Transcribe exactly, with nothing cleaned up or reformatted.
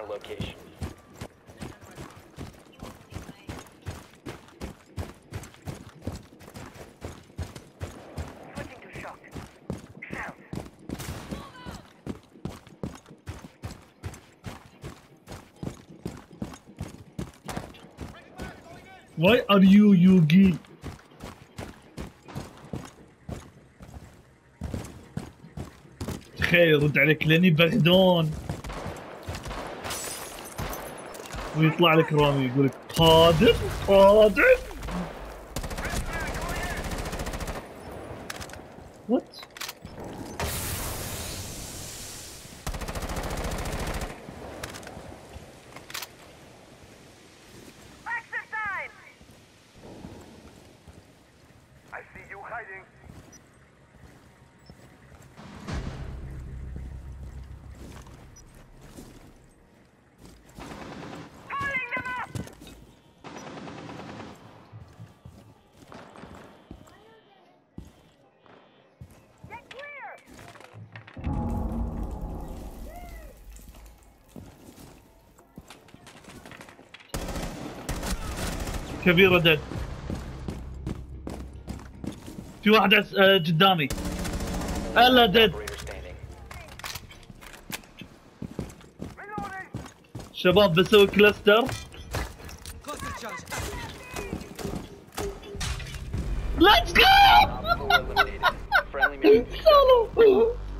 their location. Switching to shock. Sound. Why are you Yugi? خير رد عليك لاني بغدون ويطلع لك رامي يقول لك قادم قادم. وات؟ Exit time! I see you hiding. Calling them up! Get clear! كبيرة دد. في واحد عس- آه، قدامي. الا دد. Operator standing. Reloading! شباب بسوي كلاستر. ليتس جو. Op four eliminated. Friendly mission successful.